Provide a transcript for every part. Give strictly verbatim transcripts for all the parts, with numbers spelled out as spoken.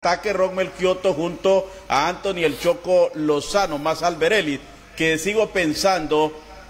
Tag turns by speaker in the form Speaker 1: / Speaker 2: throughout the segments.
Speaker 1: ataque Rommel Kioto junto a Anthony El Choco Lozano, más Alberelli, que sigo pensando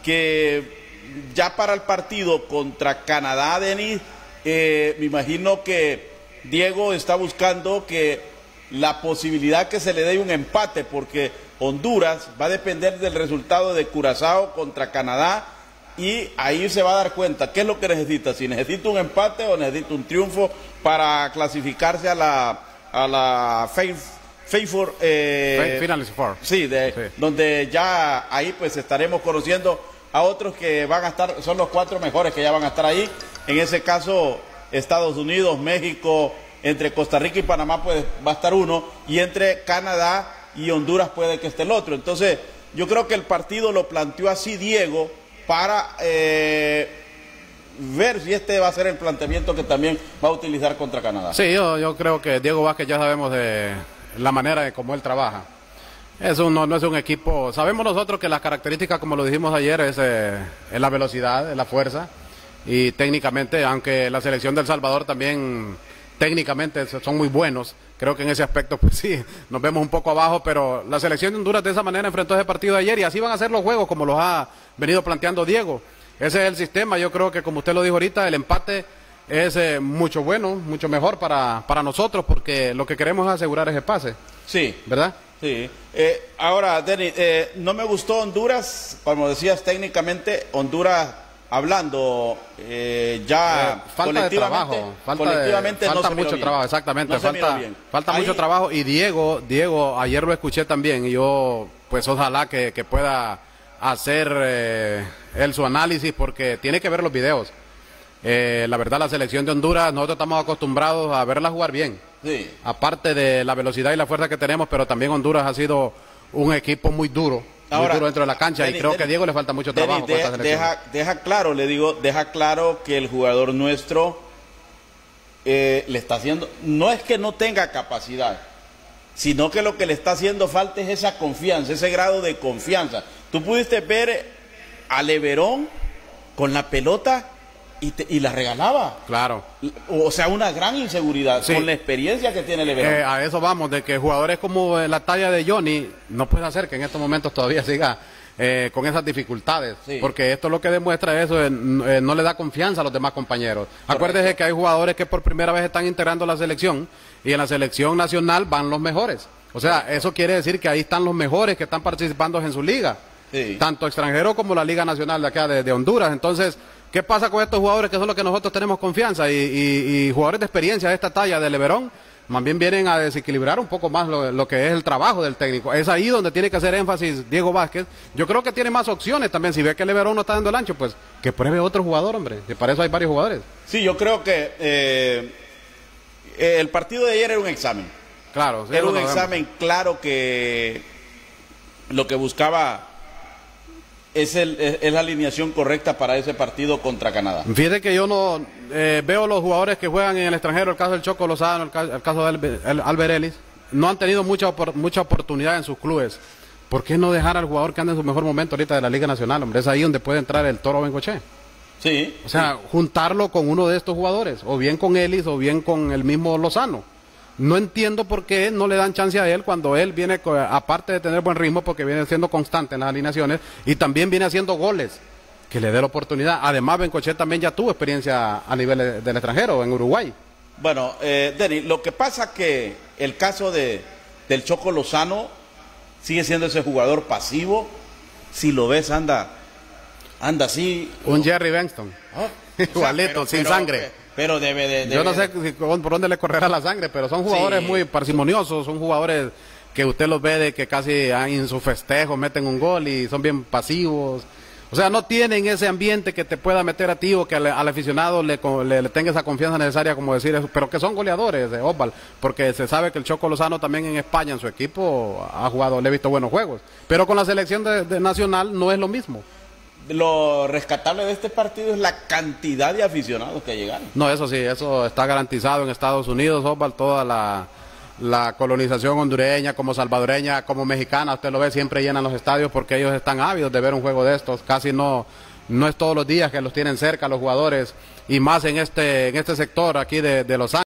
Speaker 1: que ya para el partido contra Canadá, Denis, eh, me imagino que Diego está buscando que la posibilidad que se le dé un empate, porque Honduras va a depender del resultado de Curazao contra Canadá, y ahí se va a dar cuenta qué es lo que necesita, si necesita un empate o necesita un triunfo para clasificarse a la a la Final eh,
Speaker 2: Finalist Four.
Speaker 1: Sí, de, sí, donde ya ahí pues estaremos conociendo a otros que van a estar, son los cuatro mejores que ya van a estar ahí. En ese caso, Estados Unidos, México, entre Costa Rica y Panamá pues va a estar uno, y entre Canadá y Honduras puede que esté el otro. Entonces, yo creo que el partido lo planteó así Diego para eh, ver si este va a ser el planteamiento que también va a utilizar contra Canadá.
Speaker 2: Sí, yo, yo creo que Diego Vázquez ya sabemos de la manera de cómo él trabaja. Es un, no, no es un equipo, sabemos nosotros que las características, como lo dijimos ayer, es, eh, es la velocidad, es la fuerza, y técnicamente, aunque la selección de El Salvador también técnicamente son muy buenos, creo que en ese aspecto pues sí, nos vemos un poco abajo, pero la selección de Honduras de esa manera enfrentó ese partido de ayer, y así van a ser los juegos como los ha venido planteando Diego. Ese es el sistema. Yo creo que, como usted lo dijo ahorita, el empate es eh, mucho bueno, mucho mejor para, para nosotros, porque lo que queremos es asegurar ese pase.
Speaker 1: Sí.
Speaker 2: ¿Verdad?
Speaker 1: Sí. Eh, ahora, Denis, eh, no me gustó Honduras, como decías, técnicamente, Honduras hablando eh, ya
Speaker 2: eh, falta de trabajo, falta,
Speaker 1: colectivamente
Speaker 2: de, falta
Speaker 1: no
Speaker 2: mucho trabajo, exactamente,
Speaker 1: no
Speaker 2: falta, falta
Speaker 1: Ahí...
Speaker 2: mucho trabajo, y Diego, Diego, ayer lo escuché también, y yo, pues ojalá que, que pueda hacer eh, él su análisis, porque tiene que ver los videos. Eh, la verdad, la selección de Honduras, nosotros estamos acostumbrados a verla jugar bien,
Speaker 1: sí,
Speaker 2: aparte de la velocidad y la fuerza que tenemos, pero también Honduras ha sido un equipo muy duro,
Speaker 1: Ahora,
Speaker 2: muy duro dentro de la cancha,
Speaker 1: Denis,
Speaker 2: y creo
Speaker 1: Denis,
Speaker 2: que a Diego le falta mucho
Speaker 1: Denis,
Speaker 2: trabajo.
Speaker 1: Deja,
Speaker 2: con esta
Speaker 1: deja, deja claro, le digo, deja claro que el jugador nuestro eh, le está haciendo, no es que no tenga capacidad, sino que lo que le está haciendo falta es esa confianza, ese grado de confianza. Tú pudiste ver a Leverón con la pelota y, te, y la regalaba.
Speaker 2: Claro.
Speaker 1: O sea, una gran inseguridad, sí, con la experiencia que tiene Leverón.
Speaker 2: Eh, a eso vamos, de que jugadores como la talla de Johnny no puede hacer que en estos momentos todavía siga eh, con esas dificultades, sí, porque esto lo que demuestra eso, eh, eh, no le da confianza a los demás compañeros. Correcto. Acuérdese que hay jugadores que por primera vez están integrando la selección, y en la selección nacional van los mejores. O sea, correcto, eso quiere decir que ahí están los mejores que están participando en su liga, sí, tanto extranjero como la Liga Nacional de acá de, de Honduras. Entonces, ¿qué pasa con estos jugadores que son los que nosotros tenemos confianza? Y, y, y jugadores de experiencia de esta talla de Leverón, más bien vienen a desequilibrar un poco más lo, lo que es el trabajo del técnico. Es ahí donde tiene que hacer énfasis Diego Vázquez. Yo creo que tiene más opciones también. Si ve que Leverón no está dando el ancho, pues que pruebe otro jugador, hombre. Y para eso hay varios jugadores.
Speaker 1: Sí, yo creo que eh, el partido de ayer era un examen.
Speaker 2: Claro. Sí,
Speaker 1: era un
Speaker 2: vemos.
Speaker 1: examen claro, que lo que buscaba es, el, es la alineación correcta para ese partido contra Canadá.
Speaker 2: Fíjate que yo no eh, veo los jugadores que juegan en el extranjero, el caso del Choco Lozano, el, caso, el caso de Alber, el, Alberelli, no han tenido mucha, mucha oportunidad en sus clubes. ¿Por qué no dejar al jugador que anda en su mejor momento ahorita de la Liga Nacional, hombre? Es ahí donde puede entrar el Toro Bengoche.
Speaker 1: Sí.
Speaker 2: O sea, sí, juntarlo con uno de estos jugadores, o bien con Ellis, o bien con el mismo Lozano. No entiendo por qué no le dan chance a él cuando él viene, aparte de tener buen ritmo, porque viene siendo constante en las alineaciones, y también viene haciendo goles, que le dé la oportunidad. Además, Bengoche también ya tuvo experiencia a nivel del extranjero, en Uruguay.
Speaker 1: Bueno, eh, Denis, lo que pasa que el caso de, del Choco Lozano sigue siendo ese jugador pasivo. Si lo ves, anda, anda así.
Speaker 2: Un Jerry Benston.
Speaker 1: ¿Oh?
Speaker 2: Igualito, o sea, pero, sin
Speaker 1: pero,
Speaker 2: sangre.
Speaker 1: Pero debe de, debe
Speaker 2: Yo no sé
Speaker 1: de...
Speaker 2: por dónde le correrá la sangre, pero son jugadores sí, muy parsimoniosos, son jugadores que usted los ve de que casi en su festejo meten un gol y son bien pasivos. O sea, no tienen ese ambiente que te pueda meter a ti, o que al, al aficionado le, le, le tenga esa confianza necesaria, como decir eso, pero que son goleadores de Osval, porque se sabe que el Choco Lozano también en España, en su equipo, ha jugado, le he visto buenos juegos, pero con la selección de, de nacional no es lo mismo.
Speaker 1: Lo rescatable de este partido es la cantidad de aficionados que llegaron.
Speaker 2: No, eso sí, eso está garantizado en Estados Unidos, Osval, toda la, la colonización hondureña, como salvadoreña, como mexicana, usted lo ve, siempre llenan los estadios porque ellos están ávidos de ver un juego de estos. Casi no, no es todos los días que los tienen cerca los jugadores, y más en este, en este sector aquí de, de Los Ángeles.